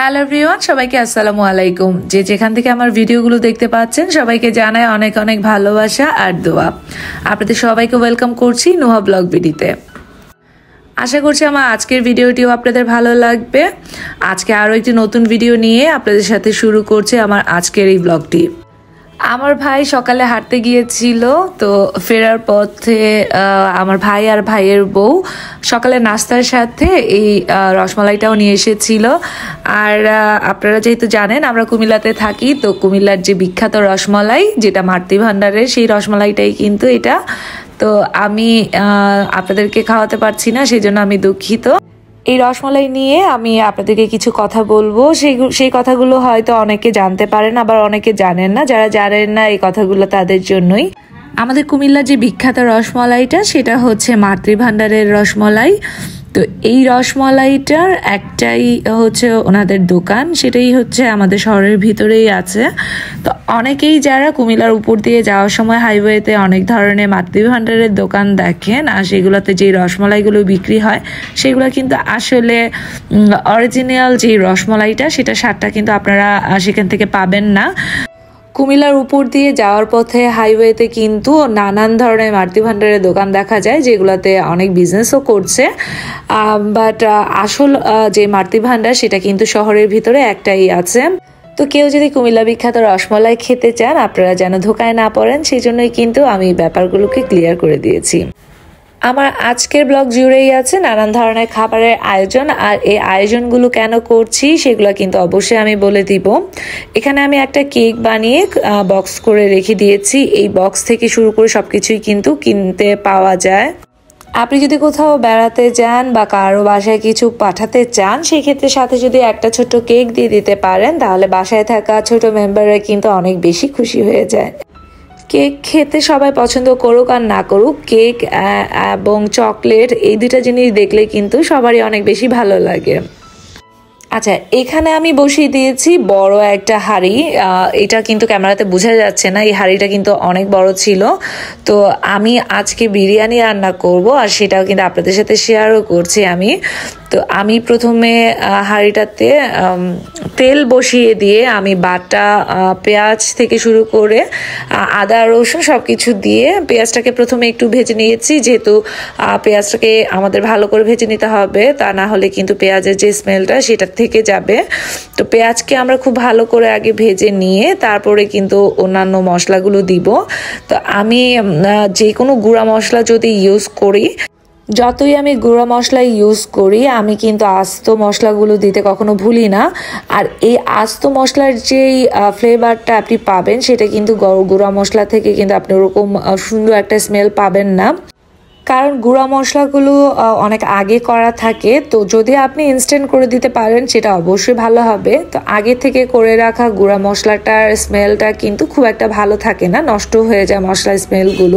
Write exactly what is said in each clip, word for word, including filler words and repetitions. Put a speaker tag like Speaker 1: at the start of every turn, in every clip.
Speaker 1: Hello everyone, সবাইকে আসসালামু আলাইকুম। যে যেখান থেকে আমার ভিডিওগুলো দেখতে পাচ্ছেন সবাইকে জানাই অনেক অনেক ভালোবাসা আর দোয়া। আপনাদের সবাইকে ওয়েলকাম করছি নুহা ব্লগ ভিডিওতে। আশা করছি আমার আজকের ভিডিওটিও আপনাদের ভালো লাগবে। আজকে আরও একটি নতুন ভিডিও নিয়ে আপনাদের সাথে শুরু করছি আমার আজকের এই ব্লগটি। আমার ভাই সকালে হাঁটতে গিয়েছিল, তো ফেরার পথে আমার ভাই আর ভাইয়ের বউ সকালে নাস্তার সাথে এই রসমালাইটাও নিয়ে এসেছিল। আর আপনারা যেহেতু জানেন আমরা কুমিল্লাতে থাকি, তো কুমিল্লার যে বিখ্যাত রসমালাই যেটা মাতৃ ভান্ডারের, সেই রসমালাইটাই কিন্তু এটা। তো আমি আপনাদেরকে খাওয়াতে পারছি না, সেই জন্য আমি দুঃখিত। এই রসমালাই নিয়ে আমি আপনাদেরকে কিছু কথা বলবো। সেই সেই কথাগুলো হয়তো অনেকে জানতে পারেন, আবার অনেকে জানেন না। যারা জানেন না এই কথাগুলো তাদের জন্যই। আমাদের কুমিল্লার যে বিখ্যাত রসমালাইটা সেটা হচ্ছে মাতৃ ভান্ডারের রসমালাই। তো এই রসমালাইটার একটাই হচ্ছে ওনাদের দোকান, সেটাই হচ্ছে আমাদের শহরের ভিতরেই আছে। তো অনেকেই যারা কুমিল্লার উপর দিয়ে যাওয়ার সময় হাইওয়েতে অনেক ধরনের মাতৃ ভান্ডারের দোকান দেখেন, আর সেগুলোতে যে রসমালাইগুলো বিক্রি হয় সেগুলো কিন্তু আসলে অরিজিনাল যে রসমালাইটা সেটা স্বাদটা কিন্তু আপনারা সেখান থেকে পাবেন না। কুমিল্লার উপর দিয়ে যাওয়ার পথে হাইওয়েতে কিন্তু নানান ধরনের মাতৃ ভান্ডারের দোকান দেখা যায়, যেগুলোতে অনেক বিজনেসও করছে। বাট আসল যে মাতৃ ভান্ডার সেটা কিন্তু শহরের ভিতরে একটাই আছে। তো কেউ যদি কুমিল্লা বিখ্যাত রসমালাই খেতে চান, আপনারা যেন ধোকায় না পড়েন, সেই জন্যই কিন্তু আমি ব্যাপারগুলোকে ক্লিয়ার করে দিয়েছি। আমার আজকের ব্লগ জুড়েই আছে নানান ধরনের খাবারের আয়োজন, আর এই আয়োজনগুলো কেন করছি সেগুলো কিন্তু অবশ্যই আমি বলে দিব। এখানে আমি একটা কেক বানিয়ে বক্স করে রেখে দিয়েছি। এই বক্স থেকে শুরু করে সবকিছুই কিন্তু কিনতে পাওয়া যায়। আপনি যদি কোথাও বেড়াতে যান বা কারো বাসায় কিছু পাঠাতে চান, সেক্ষেত্রে সাথে যদি একটা ছোট্ট কেক দিয়ে দিতে পারেন, তাহলে বাসায় থাকা ছোট মেম্বাররা কিন্তু অনেক বেশি খুশি হয়ে যায়। কেক খেতে সবাই পছন্দ করুক আর না করুক, কেক এবং চকলেট এই দুটা জিনিস দেখলে কিন্তু সবারই অনেক বেশি ভালো লাগে। আচ্ছা, এখানে আমি বসিয়ে দিয়েছি বড় একটা হাঁড়ি। এটা কিন্তু ক্যামেরাতে বোঝা যাচ্ছে না, এই হাঁড়িটা কিন্তু অনেক বড় ছিল। তো আমি আজকে বিরিয়ানি রান্না করব, আর সেটাও কিন্তু আপনাদের সাথে শেয়ারও করছি আমি। তো আমি প্রথমে হাঁড়িটাতে তেল বসিয়ে দিয়ে আমি বাটা পেঁয়াজ থেকে শুরু করে আদা রসুন সব কিছু দিয়ে পেঁয়াজটাকে প্রথমে একটু ভেজে নিয়েছি, যেহেতু পেঁয়াজটাকে আমাদের ভালো করে ভেজে নিতে হবে, তা না হলে কিন্তু পেঁয়াজের যে স্মেলটা সেটা থেকে যাবে। তো পেঁয়াজকে আমরা খুব ভালো করে আগে ভেজে নিয়ে তারপরে কিন্তু অন্যান্য মশলাগুলো দিব। তো আমি যে কোনো গুঁড়া মশলা যদি ইউজ করি, যতই আমি গুঁড়া মশলা ইউজ করি, আমি কিন্তু আস্ত মশলাগুলো দিতে কখনো ভুলি না। আর এই আস্ত মশলার যেই ফ্লেভারটা আপনি পাবেন, সেটা কিন্তু গুঁড়া মশলা থেকে কিন্তু আপনি ওরকম সুন্দর একটা স্মেল পাবেন না, কারণ গুঁড়া মশলাগুলো অনেক আগে করা থাকে। তো যদি আপনি ইনস্ট্যান্ট করে দিতে পারেন সেটা অবশ্যই ভালো হবে। তো আগে থেকে করে রাখা গুঁড়া মশলাটার স্মেলটা কিন্তু খুব একটা ভালো থাকে না, নষ্ট হয়ে যায় মশলার স্মেলগুলো।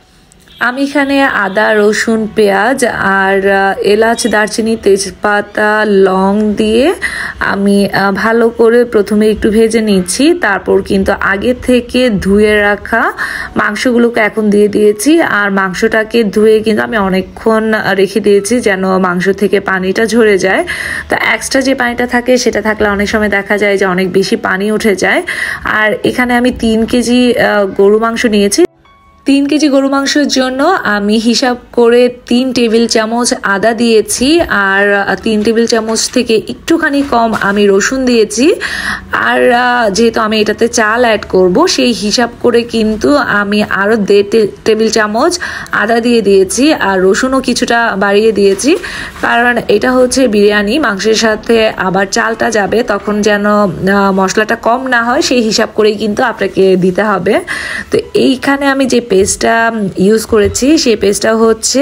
Speaker 1: আমি এখানে আদা রসুন পেঁয়াজ আর এলাচ দারচিনি তেজপাতা লং দিয়ে আমি ভালো করে প্রথমে একটু ভেজে নিচ্ছি। তারপর কিন্তু আগে থেকে ধুয়ে রাখা মাংসগুলোকে এখন দিয়ে দিয়েছি, আর মাংসটাকে ধুয়ে কিন্তু আমি অনেকক্ষণ রেখে দিয়েছি যেন মাংস থেকে পানিটা ঝরে যায়। তো এক্সট্রা যে পানিটা থাকে সেটা থাকলে অনেক সময় দেখা যায় যে অনেক বেশি পানি উঠে যায়। আর এখানে আমি তিন কেজি গরু মাংস নিয়েছি। তিন কেজি গরু মাংসের জন্য আমি হিসাব করে তিন টেবিল চামচ আদা দিয়েছি, আর তিন টেবিল চামচ থেকে একটুখানি কম আমি রসুন দিয়েছি। আর যেহেতু আমি এটাতে চাল অ্যাড করব, সেই হিসাব করে কিন্তু আমি আরও দেড় টেবিল চামচ আদা দিয়ে দিয়েছি, আর রসুনও কিছুটা বাড়িয়ে দিয়েছি, কারণ এটা হচ্ছে বিরিয়ানি, মাংসের সাথে আবার চালটা যাবে, তখন যেন মশলাটা কম না হয় সেই হিসাব করেই কিন্তু আপনাকে দিতে হবে। তো এইখানে আমি যে পেস্টটা ইউজ করেছি সেই পেস্টটা হচ্ছে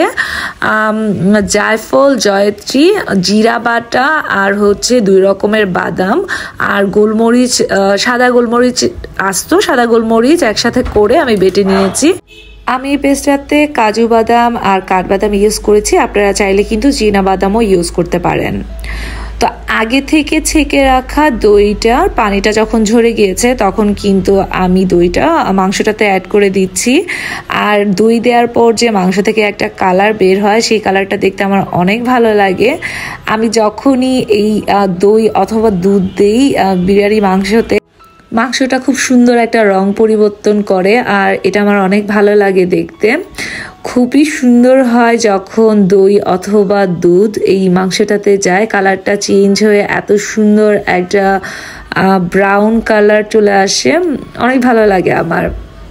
Speaker 1: জায়ফল, জয়ত্রী, জিরা বাটা, আর হচ্ছে দুই রকমের বাদাম আর গোলমরিচ, সাদা গোলমরিচ, আস্ত সাদা গোলমরিচ একসাথে করে আমি বেটে নিয়েছি। আমি এই পেস্টটাতে কাজু বাদাম আর কাঠবাদাম ইউজ করেছি, আপনারা চাইলে কিন্তু চীনা বাদামও ইউজ করতে পারেন। তো আগে থেকে ছেঁকে রাখা দইটার পানিটা যখন ঝরে গিয়েছে তখন কিন্তু আমি দইটা মাংসটাতে অ্যাড করে দিচ্ছি। আর দই দেওয়ার পর যে মাংস থেকে একটা কালার বের হয় সেই কালারটা দেখতে আমার অনেক ভালো লাগে। আমি যখনই এই দই অথবা দুধ দিই বিরিয়ানি মাংসতে, মাংসটা খুব সুন্দর একটা রং পরিবর্তন করে আর এটা আমার অনেক ভালো লাগে দেখতে। খুবই সুন্দর হয় যখন দই অথবা দুধ এই মাংসটাতে যায়, কালারটা চেঞ্জ হয়ে এত সুন্দর একটা ব্রাউন কালার চলে আসে, অনেক ভালো লাগে আমার।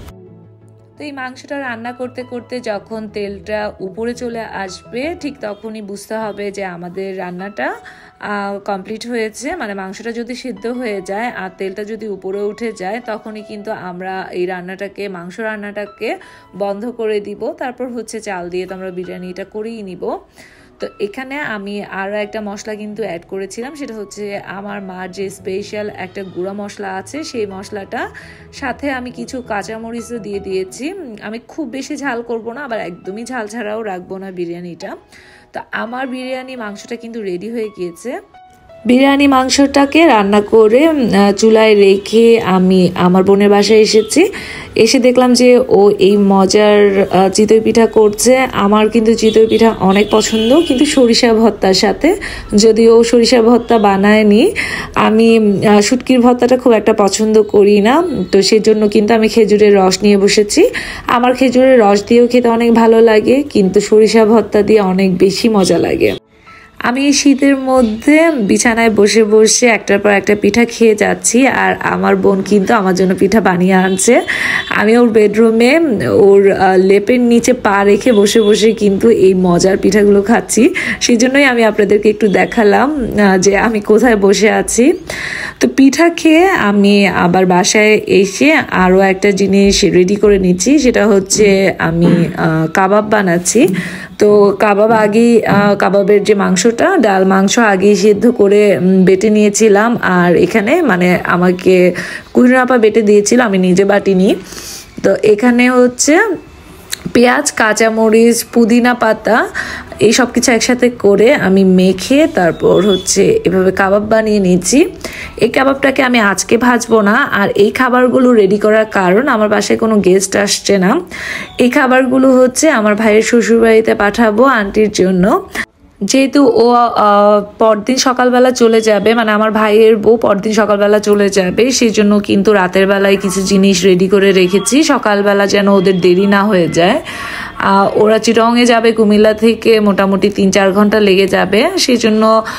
Speaker 1: তো এই মাংসটা রান্না করতে করতে যখন তেলটা উপরে চলে আসবে ঠিক তখনই বুঝতে হবে যে আমাদের রান্নাটা কমপ্লিট হয়েছে। মানে মাংসটা যদি সিদ্ধ হয়ে যায় আর তেলটা যদি উপরে উঠে যায় তখনই কিন্তু আমরা এই রান্নাটাকে মাংস রান্নাটাকে বন্ধ করে দিব। তারপর হচ্ছে চাল দিয়ে তো আমরা বিরিয়ানিটা করেই নিব। তো এখানে আমি আরও একটা মশলা কিন্তু অ্যাড করেছিলাম, সেটা হচ্ছে আমার মার যে স্পেশাল একটা গুঁড়া মশলা আছে সেই মশলাটা, সাথে আমি কিছু কাঁচামরিচও দিয়ে দিয়েছি। আমি খুব বেশি ঝাল করব না, আবার একদমই ঝাল ছাড়াও রাখবো না বিরিয়ানিটা। তো আমার বিরিয়ানি মাংসটা কিন্তু রেডি হয়ে গিয়েছে। বিরিয়ানি মাংসটাকে রান্না করে চুলায় রেখে আমি আমার বোনের বাসায় এসেছি। এসে দেখলাম যে ও এই মজার চিতই পিঠা করছে। আমার কিন্তু চিতই পিঠা অনেক পছন্দ, কিন্তু সরিষা ভর্তার সাথে। যদিও সরিষা ভর্তা বানায়নি, আমি শুটকির ভর্তাটা খুব একটা পছন্দ করি না, তো সেজন্য কিন্তু আমি খেজুরের রস নিয়ে বসেছি। আমার খেজুরের রস দিয়েও খেতে অনেক ভালো লাগে, কিন্তু সরিষা ভর্তা দিয়ে অনেক বেশি মজা লাগে। আমি এই শীতের মধ্যে বিছানায় বসে বসে একটার পর একটা পিঠা খেয়ে যাচ্ছি, আর আমার বোন কিন্তু আমার জন্য পিঠা বানিয়ে আনছে। আমি ওর বেডরুমে ওর লেপের নিচে পা রেখে বসে বসে কিন্তু এই মজার পিঠাগুলো খাচ্ছি। সেই জন্যই আমি আপনাদেরকে একটু দেখালাম যে আমি কোথায় বসে আছি। তো পিঠা খেয়ে আমি আবার বাসায় এসে আরও একটা জিনিস রেডি করে নিচ্ছি, সেটা হচ্ছে আমি কাবাব বানাচ্ছি। তো কাবাব আগেই কাবাবের যে মাংসটা, ডাল মাংস আগেই সিদ্ধ করে বেটে নিয়েছিলাম। আর এখানে মানে আমাকে কুহিনুর আপা বেটে দিয়েছিল, আমি নিজে বাটিনি। তো এখানে হচ্ছে পেঁয়াজ, কাঁচামরিচ, পুদিনা পাতা এই সব কিছু একসাথে করে আমি মেখে তারপর হচ্ছে এভাবে কাবাব বানিয়ে নিয়েছি। এই কাবাবটাকে আমি আজকে ভাজবো না। আর এই খাবারগুলো রেডি করার কারণ, আমার বাসায় কোনো গেস্ট আসছে না। এই খাবারগুলো হচ্ছে আমার ভাইয়ের শ্বশুরবাড়িতে পাঠাবো আন্টির জন্য। যেহেতু ও পরদিন সকালবেলা চলে যাবে, মানে আমার ভাইয়ের বউ পরদিন সকালবেলা চলে যাবে, সেই জন্য কিন্তু রাতের বেলায় কিছু জিনিস রেডি করে রেখেছি, সকালবেলা যেন ওদের দেরি না হয়ে যায়। ওরা চিটংয়ে যাবে কুমিল্লা থেকে, মোটামুটি তিন চার ঘন্টা লেগে যাবে। সেই জন্য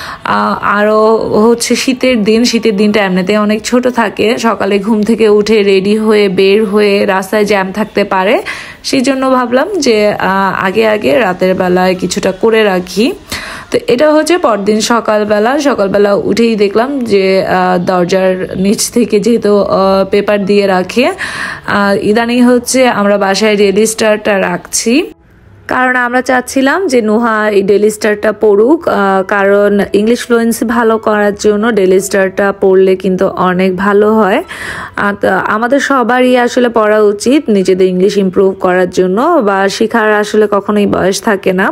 Speaker 1: আরও হচ্ছে শীতের দিন, শীতের দিনটা এমনিতে অনেক ছোট থাকে, সকালে ঘুম থেকে উঠে রেডি হয়ে বের হয়ে রাস্তায় জ্যাম থাকতে পারে। সেই জন্য ভাবলাম যে আগে আগে রাতের বেলায় কিছুটা করে রাখি। তো এটা হচ্ছে পরদিন সকালবেলা সকালবেলা উঠেই দেখলাম যে দরজার নিচ থেকে যেহেতু পেপার দিয়ে রাখে, ইদানিং হচ্ছে আমরা বাসায় ডেইলি স্টারটা রাখছি, কারণ আমরা চাচ্ছিলাম যে নুহা এই ডেইলি স্টারটা পড়ুক। কারণ ইংলিশ ফ্লুয়েন্সি ভালো করার জন্য ডেইলি স্টারটা পড়লে কিন্তু অনেক ভালো হয়। তো আমাদের সবারই আসলে পড়া উচিত নিজেদের ইংলিশ ইমপ্রুভ করার জন্য, বা শেখার আসলে কখনোই বয়স থাকে না।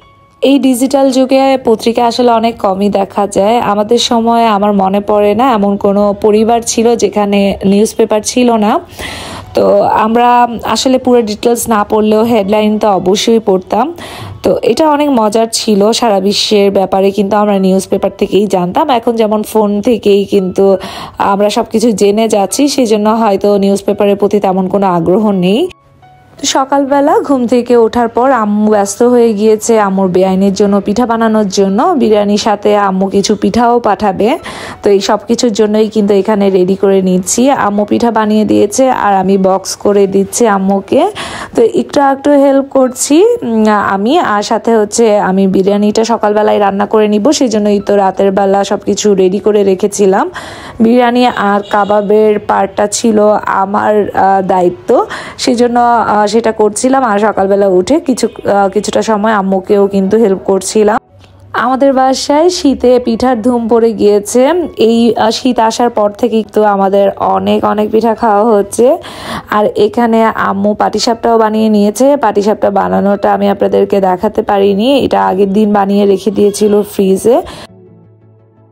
Speaker 1: এই ডিজিটাল যুগে পত্রিকা আসলে অনেক কমই দেখা যায়। আমাদের সময় আমার মনে পড়ে না এমন কোনো পরিবার ছিল যেখানে নিউজ পেপার ছিল না। তো আমরা আসলে পুরো ডিটেলস না পড়লেও হেডলাইন তো অবশ্যই পড়তাম। তো এটা অনেক মজার ছিল, সারা বিশ্বের ব্যাপারে কিন্তু আমরা নিউজ পেপার থেকেই জানতাম। এখন যেমন ফোন থেকেই কিন্তু আমরা সব কিছু জেনে যাচ্ছি, সেই জন্য হয়তো নিউজ পেপারের প্রতি তেমন কোনো আগ্রহ নেই। তো সকালবেলা ঘুম থেকে ওঠার পর আম্মু ব্যস্ত হয়ে গিয়েছে আম্মুর বেআইনের জন্য পিঠা বানানোর জন্য। বিরিয়ানির সাথে আম্মু কিছু পিঠাও পাঠাবে, তো এই সব কিছুর জন্যই কিন্তু এখানে রেডি করে নিচ্ছি। আম্মু পিঠা বানিয়ে দিয়েছে আর আমি বক্স করে দিচ্ছি আম্মুকে। তো একটু একটু হেল্প করছি আমি, আর সাথে হচ্ছে আমি বিরিয়ানিটা সকালবেলায় রান্না করে নিব, সেই জন্যই তো রাতের বেলা সব কিছু রেডি করে রেখেছিলাম। বিরিয়ানি আর কাবাবের পার্টটা ছিল আমার দায়িত্ব, সেই জন্য সেটা করছিলাম। আর সকালবেলা উঠে কিছু কিছুটা সময় আম্মুকেও কিন্তু হেল্প করছিলাম। আমাদের বাসায় শীতে পিঠার ধুম পড়ে গিয়েছে। এই শীত আসার পর থেকে তো আমাদের অনেক অনেক পিঠা খাওয়া হচ্ছে। আর এখানে আম্মু পাটিসাপটাও বানিয়ে নিয়েছে। পাটিসাপটা বানানোটা আমি আপনাদেরকে দেখাতে পারিনি, এটা আগের দিন বানিয়ে রেখে দিয়েছিল ফ্রিজে।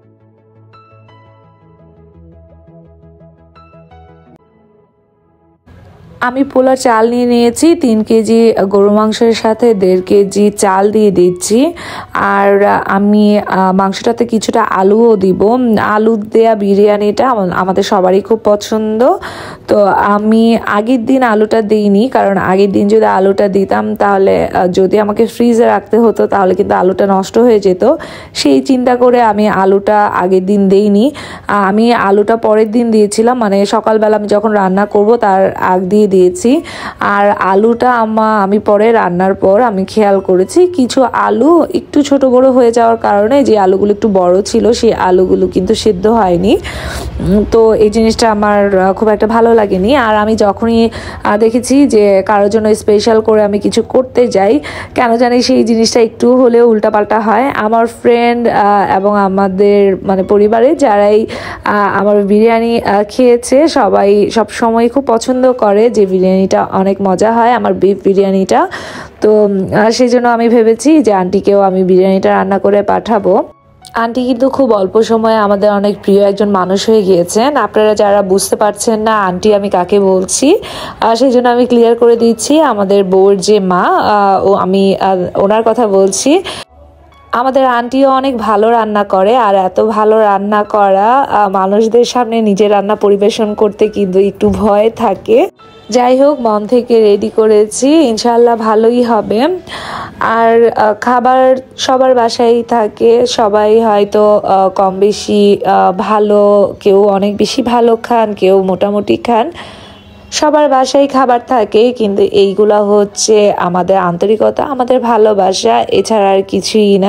Speaker 1: আমি পোলার চাল নিয়ে নিয়েছি তিন কেজি গরু মাংসের সাথে দেড় কেজি চাল দিয়ে দিচ্ছি। আর আমি মাংসটাতে কিছুটা আলুও দিব। আলু দেয়া বিরিয়ানিটা আমাদের সবারই খুব পছন্দ। তো আমি আগের দিন আলুটা দিইনি, কারণ আগের দিন যদি আলুটা দিতাম তাহলে যদি আমাকে ফ্রিজে রাখতে হতো তাহলে কিন্তু আলুটা নষ্ট হয়ে যেত। সেই চিন্তা করে আমি আলুটা আগের দিন দিইনি, আমি আলুটা পরের দিন দিয়েছিলাম, মানে সকালবেলা আমি যখন রান্না করব তার আগ দিয়ে দিয়েছি। আর আলুটা আমা আমি পরে রান্নার পর আমি খেয়াল করেছি কিছু আলু একটু ছোট বড় হয়ে যাওয়ার কারণে যে আলুগুলো একটু বড় ছিল সেই আলুগুলো কিন্তু সিদ্ধ হয়নি। তো এই জিনিসটা আমার খুব একটা ভালো লাগেনি। আর আমি যখনই দেখেছি যে কারোর জন্য স্পেশাল করে আমি কিছু করতে যাই, কেন জানি সেই জিনিসটা একটু হলেও উল্টাপাল্টা হয়। আমার ফ্রেন্ড এবং আমাদের মানে পরিবারে যারাই আমার বিরিয়ানি খেয়েছে সবাই সব সময় খুব পছন্দ করে যে বিরিয়ানিটা অনেক মজা হয়, আমার বিফ বিরিয়ানিটা। তো সেই জন্য আমি ভেবেছি যে আন্টিকেও আমি বিরিয়ানিটা রান্না করে পাঠাবো। আন্টি কিন্তু খুব অল্প সময়ে আমাদের অনেক প্রিয় একজন মানুষ হয়ে গিয়েছেন। আপনারা যারা বুঝতে পারছেন না আন্টি আমি কাকে বলছি, সেই জন্য আমি ক্লিয়ার করে দিচ্ছি, আমাদের বউয়ের যে মা ও আমি ওনার কথা বলছি। আমাদের আন্টিও অনেক ভালো রান্না করে, আর এত ভালো রান্না করা মানুষদের সামনে নিজের রান্না পরিবেশন করতে কিন্তু একটু ভয় থাকে। যাই হোক, মন থেকে রেডি করেছি, ইনশাল্লাহ ভালোই হবে। আর খাবার সবার বাসায় থাকে, সবাই হয়তো কম বেশি ভালো, কেউ অনেক বেশি ভালো খান, কেউ মোটামুটি খান, সবার বাসায় খাবার থাকে। কিন্তু এইগুলা হচ্ছে আমাদের আন্তরিকতা, আমাদের ভালোবাসা, এছাড়া আর কিছুই না।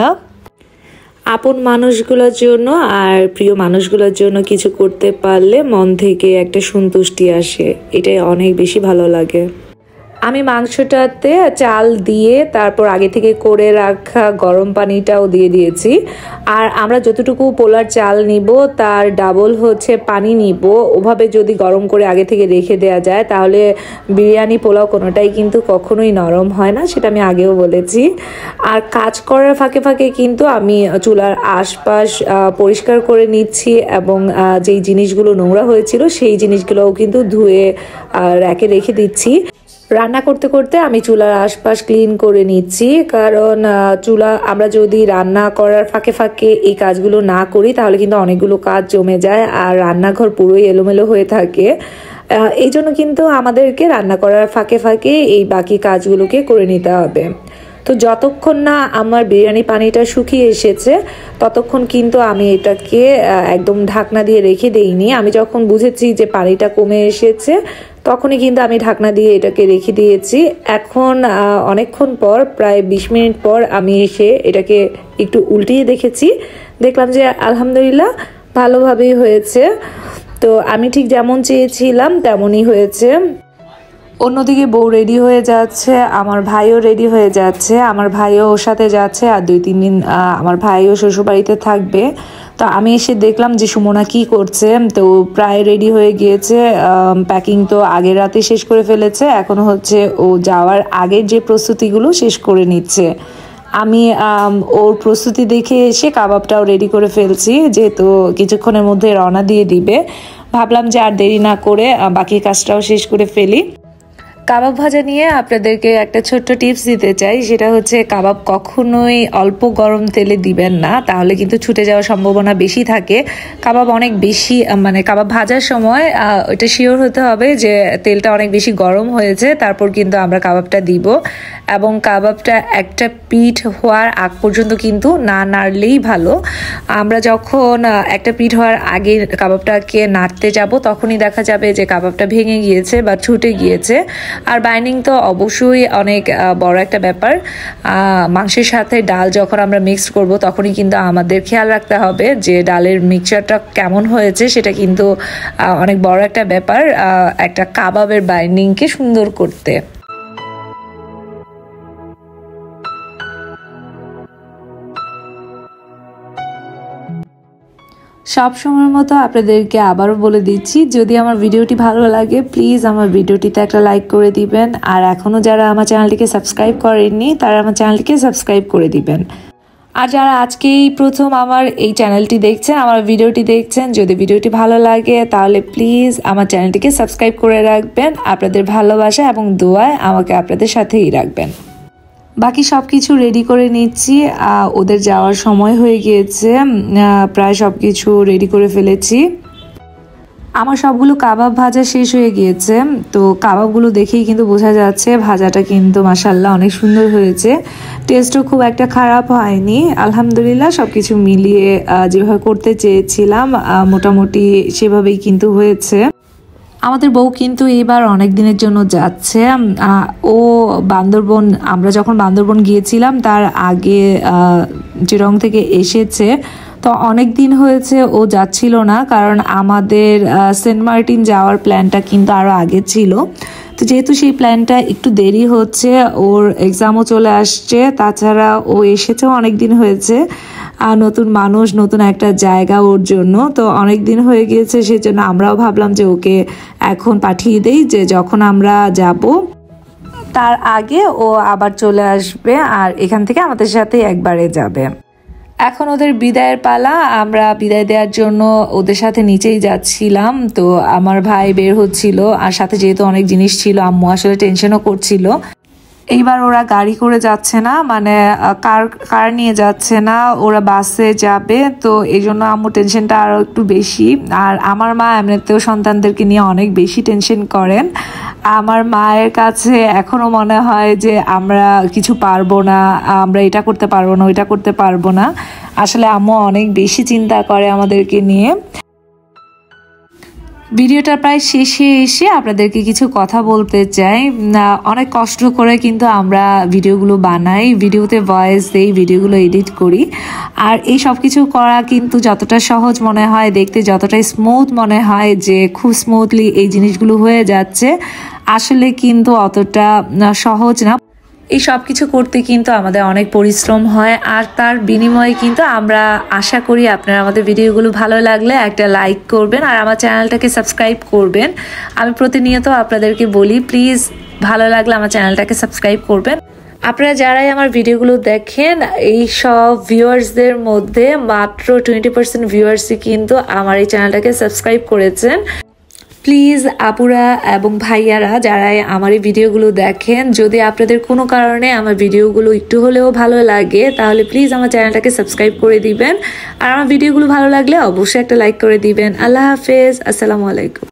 Speaker 1: আপন মানুষগুলোর জন্য আর প্রিয় মানুষগুলোর জন্য কিছু করতে পারলে মন থেকে একটা সন্তুষ্টি আসে, এটাই অনেক বেশি ভালো লাগে। আমি মাংসটাতে চাল দিয়ে তারপর আগে থেকে করে রাখা গরম পানিটাও দিয়ে দিয়েছি। আর আমরা যতটুকু পোলার চাল নিব তার ডাবল হচ্ছে পানি নিব। ওভাবে যদি গরম করে আগে থেকে রেখে দেওয়া যায় তাহলে বিরিয়ানি পোলাও কোনোটাই কিন্তু কখনোই নরম হয় না, সেটা আমি আগেও বলেছি। আর কাজ করার ফাঁকে ফাঁকে কিন্তু আমি চুলার আশপাশ পরিষ্কার করে নিচ্ছি এবং যেই জিনিসগুলো নোংরা হয়েছিল সেই জিনিসগুলোও কিন্তু ধুয়ে র্যাকে রেখে দিচ্ছি। রান্না করতে করতে আমি চুলার আশপাশ ক্লিন করে নিচ্ছি, কারণ চুলা আমরা যদি রান্না করার ফাঁকে ফাঁকে এই কাজগুলো না করি তাহলে কিন্তু অনেকগুলো কাজ জমে যায় আর রান্নাঘর পুরোই এলোমেলো হয়ে থাকে। এই জন্য কিন্তু আমাদেরকে রান্না করার ফাঁকে ফাঁকে এই বাকি কাজগুলোকে করে নিতে হবে। তো যতক্ষণ না আমার বিরিয়ানি পানিটা শুকিয়ে এসেছে ততক্ষণ কিন্তু আমি এটাকে একদম ঢাকনা দিয়ে রেখে দেইনি। আমি যখন বুঝেছি যে পানিটা কমে এসেছে তখনই কিন্তু আমি ঢাকনা দিয়ে এটাকে রেখে দিয়েছি। এখন অনেকক্ষণ পর, প্রায় বিশ মিনিট পর আমি এসে এটাকে একটু উল্টিয়ে দেখেছি, দেখলাম যে আলহামদুলিল্লাহ ভালোভাবেই হয়েছে। তো আমি ঠিক যেমন চেয়েছিলাম তেমনই হয়েছে। অন্যদিকে বউ রেডি হয়ে যাচ্ছে, আমার ভাইও রেডি হয়ে যাচ্ছে, আমার ভাইও ওর সাথে যাচ্ছে, আর দুই তিন দিন আমার ভাইও শ্বশুরবাড়িতে থাকবে। তো আমি এসে দেখলাম যে সুমনা কি করছে, তো প্রায় রেডি হয়ে গিয়েছে, প্যাকিং তো আগের রাতে শেষ করে ফেলেছে, এখন হচ্ছে ও যাওয়ার আগের যে প্রস্তুতিগুলো শেষ করে নিচ্ছে। আমি ওর প্রস্তুতি দেখে এসে কাবাবটাও রেডি করে ফেলছি, যেহেতু কিছুক্ষণের মধ্যে রওনা দিয়ে দিবে। ভাবলাম যে আর দেরি না করে বাকি কাজটাও শেষ করে ফেলি। কাবাব ভাজা নিয়ে আপনাদেরকে একটা ছোট্ট টিপস দিতে চাই, সেটা হচ্ছে কাবাব কখনোই অল্প গরম তেলে দিবেন না, তাহলে কিন্তু ছুটে যাওয়ার সম্ভাবনা বেশি থাকে। কাবাব অনেক বেশি মানে কাবাব ভাজার সময় ওইটা শিওর হতে হবে যে তেলটা অনেক বেশি গরম হয়েছে, তারপর কিন্তু আমরা কাবাবটা দিব। এবং কাবাবটা একটা পিঠ হওয়ার আগ পর্যন্ত কিন্তু না নাড়লেই ভালো। আমরা যখন একটা পিঠ হওয়ার আগে কাবাবটাকে নাড়তে যাব তখনই দেখা যাবে যে কাবাবটা ভেঙে গিয়েছে বা ছুটে গিয়েছে। আর বাইন্ডিং তো অবশ্যই অনেক বড় একটা ব্যাপার। মাংসের সাথে ডাল যখন আমরা মিক্স করব তখনই কিন্তু আমাদের খেয়াল রাখতে হবে যে ডালের মিক্সচারটা কেমন হয়েছে, সেটা কিন্তু অনেক বড় একটা ব্যাপার একটা কাবাবের বাইন্ডিংকে সুন্দর করতে। সব সময়ের মতো আপনাদেরকে আবারও বলে দিচ্ছি, যদি আমার ভিডিওটি ভালো লাগে প্লিজ আমার ভিডিওটিতে একটা লাইক করে দিবেন। আর এখনও যারা আমার চ্যানেলটিকে সাবস্ক্রাইব করেননি তারা আমার চ্যানেলটিকে সাবস্ক্রাইব করে দিবেন। আর যারা আজকেই প্রথম আমার এই চ্যানেলটি দেখছেন, আমার ভিডিওটি দেখছেন, যদি ভিডিওটি ভালো লাগে তাহলে প্লিজ আমার চ্যানেলটিকে সাবস্ক্রাইব করে রাখবেন। আপনাদের ভালোবাসা এবং দোয়ায় আমাকে আপনাদের সাথেই রাখবেন। বাকি সব কিছু রেডি করে নিচ্ছি, ওদের যাওয়ার সময় হয়ে গিয়েছে, প্রায় সব কিছু রেডি করে ফেলেছি। আমার সবগুলো কাবাব ভাজা শেষ হয়ে গিয়েছে, তো কাবাবগুলো দেখেই কিন্তু বোঝা যাচ্ছে ভাজাটা কিন্তু মাশাআল্লাহ অনেক সুন্দর হয়েছে। টেস্টও খুব একটা খারাপ হয়নি, আলহামদুলিল্লাহ। সব কিছু মিলিয়ে যেভাবে করতে চেয়েছিলাম মোটামুটি সেভাবেই কিন্তু হয়েছে। আমাদের বউ কিন্তু এবার অনেক দিনের জন্য যাচ্ছে। ও বান্দরবন, আমরা যখন বান্দরবন গিয়েছিলাম তার আগে চিরং থেকে এসেছে, তো অনেক দিন হয়েছে ও যাচ্ছিল না, কারণ আমাদের সেন্ট মার্টিন যাওয়ার প্ল্যানটা কিন্তু আরও আগে ছিল। তো যেহেতু সেই প্ল্যানটা একটু দেরি হচ্ছে, ওর এক্সামও চলে আসছে, তাছাড়া ও এসেছেও অনেক দিন হয়েছে, আর নতুন মানুষ, নতুন একটা জায়গা ওর জন্য, তো অনেক দিন হয়ে গিয়েছে। সেজন্য আমরাও ভাবলাম যে ওকে এখন পাঠিয়ে দেই, যে যখন আমরা যাব তার আগে ও আবার চলে আসবে আর এখান থেকে আমাদের সাথে একবারে যাবে। এখন ওদের বিদায়ের পালা, আমরা বিদায় দেওয়ার জন্য ওদের সাথে নিচেই যাচ্ছিলাম। তো আমার ভাই বের হচ্ছিল, আর সাথে যেহেতু অনেক জিনিস ছিল আম্মু আসলে টেনশনও করছিল। এইবার ওরা গাড়ি করে যাচ্ছে না, মানে কার কার নিয়ে যাচ্ছে না, ওরা বাসে যাবে, তো এই জন্য আম্মু টেনশনটা আরও একটু বেশি। আর আমার মা এমনিতেও সন্তানদেরকে নিয়ে অনেক বেশি টেনশন করেন। আমার মায়ের কাছে এখনও মনে হয় যে আমরা কিছু পারবো না, আমরা এটা করতে পারবো না, ওইটা করতে পারবো না। আসলে আম্মু অনেক বেশি চিন্তা করে আমাদেরকে নিয়ে। ভিডিওটা প্রায় শেষে এসে আপনাদেরকে কিছু কথা বলতে চাই। অনেক কষ্ট করে কিন্তু আমরা ভিডিওগুলো বানাই, ভিডিওতে ভয়েস দেই, ভিডিওগুলো এডিট করি। আর এই সব কিছু করা কিন্তু যতটা সহজ মনে হয়, দেখতে যতটা স্মুথ মনে হয় যে খুব স্মুথলি এই জিনিসগুলো হয়ে যাচ্ছে, আসলে কিন্তু অতটা সহজ না। এই সব কিছু করতে কিন্তু আমাদের অনেক পরিশ্রম হয়, আর তার বিনিময়ে কিন্তু আমরা আশা করি আপনারা আমাদের ভিডিওগুলো ভালো লাগলে একটা লাইক করবেন আর আমার চ্যানেলটাকে সাবস্ক্রাইব করবেন। আমি প্রতিনিয়ত আপনাদেরকে বলি প্লিজ ভালো লাগলে আমার চ্যানেলটাকে সাবস্ক্রাইব করবেন। আপনারা যারাই আমার ভিডিওগুলো দেখেন, এই সব ভিউয়ার্সদের মধ্যে মাত্র টোয়েন্টি পার্সেন্ট ভিউয়ার্সই কিন্তু আমার এই চ্যানেলটাকে সাবস্ক্রাইব করেছেন। প্লিজ আপুরা এবং ভাইয়ারা যারাই আমার এই ভিডিওগুলো দেখেন, যদি আপনাদের কোনো কারণে আমার ভিডিওগুলো একটু হলেও ভালো লাগে তাহলে প্লিজ আমার চ্যানেলটাকে সাবস্ক্রাইব করে দিবেন, আর আমার ভিডিওগুলো ভালো লাগলে অবশ্যই একটা লাইক করে দিবেন। আল্লাহ হাফেজ, আসসালামু আলাইকুম।